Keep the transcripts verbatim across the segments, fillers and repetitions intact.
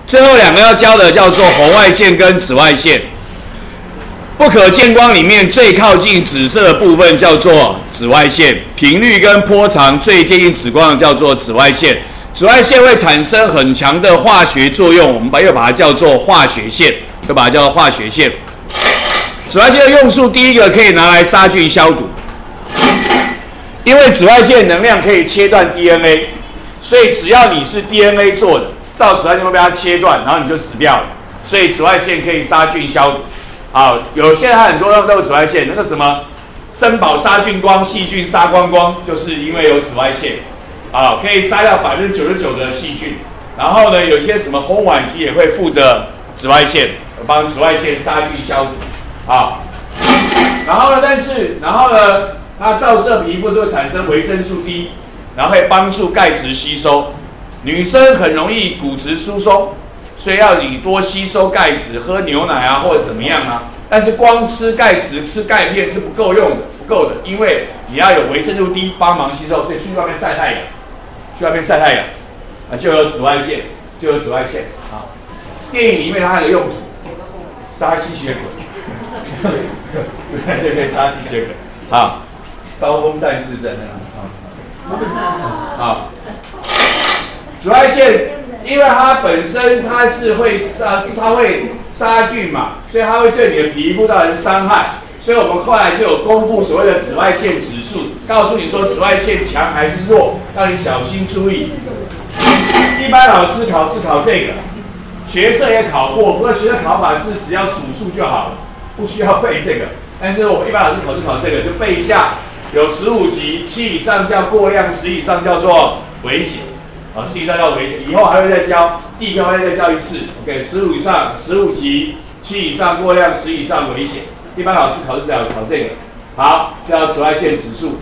最后两个要教的叫做红外线跟紫外线。不可见光里面最靠近紫色的部分叫做紫外线，频率跟波长最接近紫光的叫做紫外线。紫外线会产生很强的化学作用，我们把又把它叫做化学线，又把它叫做化学线。紫外线的用处，第一个可以拿来杀菌消毒，因为紫外线能量可以切断 D N A， 所以只要你是 D N A 做的，照紫外线会被它切断，然后你就死掉了。所以紫外线可以杀菌消毒。好，有现在很多都有紫外线，那个什么森宝杀菌光、细菌杀光光，就是因为有紫外线，啊，可以杀掉百分之九十九的细菌。然后呢，有些什么烘碗机也会附着紫外线，帮紫外线杀菌消毒，啊。然后呢，但是然后呢，它照射皮肤就会产生维生素 D， 然后会帮助钙质吸收。女生很容易骨质疏松。所以要你多吸收钙质，喝牛奶啊，或者怎么样啊。但是光吃钙质、吃钙片是不够用的，不够的，因为你要有维生素 D 帮忙吸收，所以去外面晒太阳，去外面晒太阳啊，就有紫外线，就有紫外线啊。电影里面它还有用途，杀吸血鬼，紫外线可以杀吸血鬼。好，刀锋战士真的啊，好，紫外线。因为它本身它是会杀，它会杀菌嘛，所以它会对你的皮肤造成伤害。所以我们后来就有公布所谓的紫外线指数，告诉你说紫外线强还是弱，让你小心注意。一般老师考试考这个，学测也考过，不过学测考法是只要数数就好了，不需要背这个。但是我们一般老师考试考这个，就背一下，有十五级，七以上叫过量，十以上叫做危险。啊，十以上叫危险，以后还会再教，第一个会再教一次。OK， 十五以上，十五级，七以上过量，十以上危险。一般老师考试只要考这个。好，叫紫外线指数。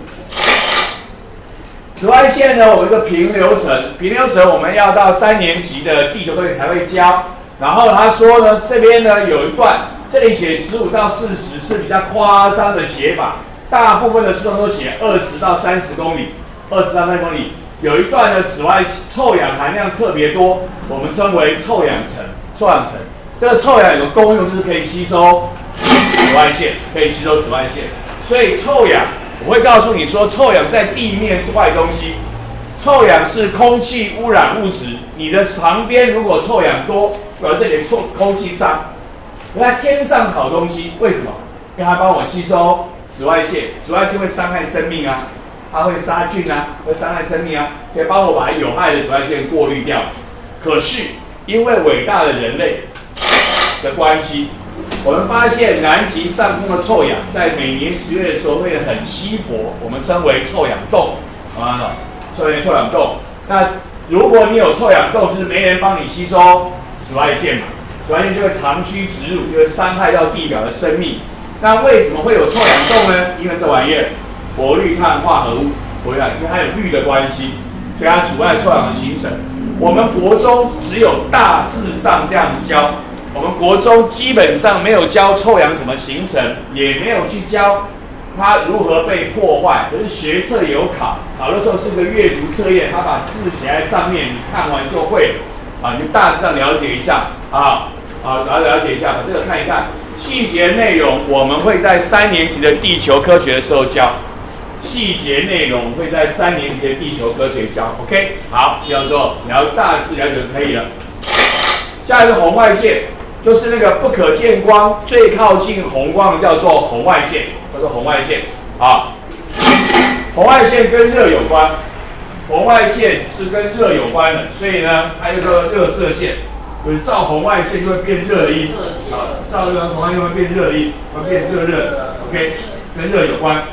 紫外线呢，我们一个平流层，平流层我们要到三年级的地球科学才会教。然后他说呢，这边呢有一段，这里写十五到四十是比较夸张的写法，大部分的书都写二十到三十公里，二十到三十公里。有一段的紫外臭氧含量特别多，我们称为臭氧层。臭氧层，这个臭氧有个功用，就是可以吸收紫外线，可以吸收紫外线。所以臭氧，我会告诉你说，臭氧在地面是坏东西，臭氧是空气污染物质。你的旁边如果臭氧多，表示这里的臭空气脏。那天上好东西，为什么？因为它帮我吸收紫外线，紫外线会伤害生命啊。它会杀菌啊，会伤害生命啊，可以帮我把有害的紫外线过滤掉。可是因为伟大的人类的关系，我们发现南极上空的臭氧在每年十月的时候会很稀薄，我们称为臭氧洞，啊，称为臭氧洞。那如果你有臭氧洞，就是没人帮你吸收紫外线嘛，紫外线就会长驱直入，就会伤害到地表的生命。那为什么会有臭氧洞呢？因为这玩意儿。活氯碳化合物，活氯碳，因为它有氯的关系，所以它阻碍臭氧的形成。我们国中只有大致上这样教，我们国中基本上没有教臭氧怎么形成，也没有去教它如何被破坏。可是学测有考，考的时候是个阅读测验，它把字写在上面，你看完就会了啊，你就大致上了解一下啊啊，然后了解一下，把这个看一看。细节内容我们会在三年级的地球科学的时候教。细节内容会在三年级的地球科学教 ，OK， 好，叫做了大致了解就可以了。下一个红外线，就是那个不可见光最靠近红光的叫做红外线，叫做红外线啊。红外线跟热有关，红外线是跟热有关的，所以呢，还有一个热射线，就是照红外线就会变热的意思啊，照这个红外线会变热的意思，会变热热的 ，OK， 跟热有关。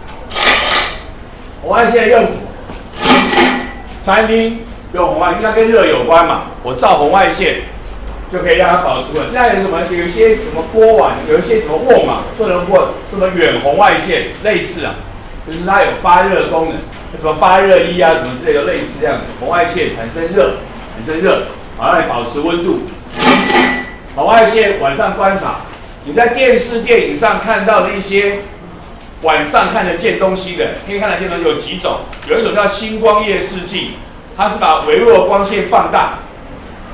红外线用餐厅用红外线，应该跟热有关嘛？我照红外线就可以让它保持温。现在有什么？有一些什么锅碗，有一些什么瓮嘛，做成瓮，什么远红外线类似啊，就是它有发热功能，什么发热衣啊，什么之类的类似这样子。红外线产生热，产生热，好让你保持温度。红外线晚上观察，你在电视、电影上看到的一些。晚上看得见东西的，可以看得见的有几种，有一种叫星光夜视镜，它是把微弱的光线放大，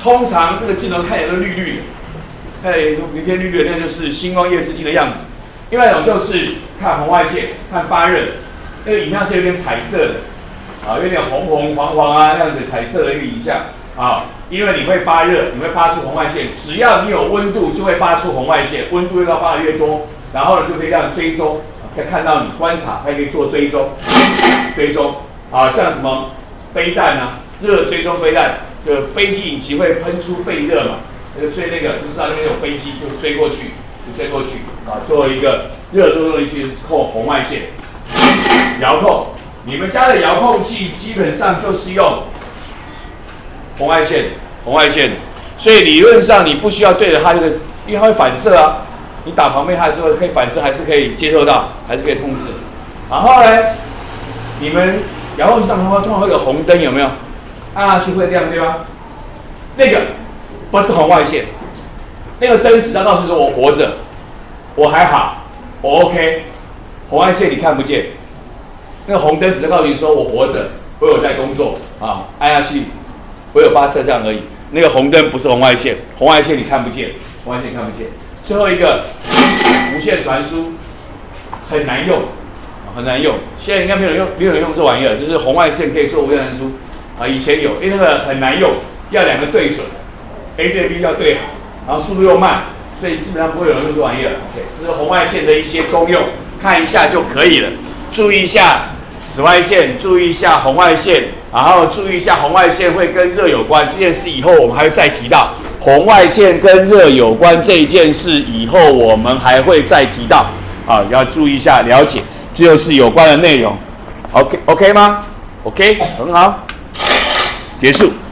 通常这个镜头看起来都绿绿的，看起来有一片绿绿的，那就是星光夜视镜的样子。另外一种就是看红外线，看发热，那个影像是有点彩色的，啊，有点红红黄黄啊那样子彩色的一个影像啊，因为你会发热，你会发出红外线，只要你有温度就会发出红外线，温度越高发的越多，然后呢就可以这样追踪，可以看到你观察，还可以做追踪，追踪啊，像什么飞弹啊，热追踪飞弹，就飞机引擎会喷出废热嘛，那个追那个就知道那边有飞机，就追过去，就追过去啊，做一个热追踪仪去扣红外线，遥控，你们家的遥控器基本上就是用红外线，红外线，所以理论上你不需要对着它这个，因为它会反射啊，你打旁边它还是会可以反射，还是可以接受到，还是可以控制。然后呢，你们遥控器上通常会有红灯，有没有？按下去会亮，对吧？那个不是红外线，那个灯只要告诉你说我活着，我还好，我 OK。红外线你看不见，那个红灯只是告诉你说我活着，我有在工作啊，按下去我有发射这样而已。那个红灯不是红外线，红外线你看不见，红外线你看不见。最后一个无线传输很难用，很难用。现在应该没有人用，没有人用这玩意儿，就是红外线可以做无线传输啊。以前有，因为那个很难用，要两个对准 ，A 对 B 要对好，然后速度又慢，所以基本上不会有人用这玩意儿。OK， 这是红外线的一些功用，看一下就可以了。注意一下紫外线，注意一下红外线，然后注意一下红外线会跟热有关这件事，以后我们还会再提到。红外线跟热有关这一件事，以后我们还会再提到，啊，要注意一下，了解，这就是有关的内容。OK OK 吗 ？OK， 很好，结束。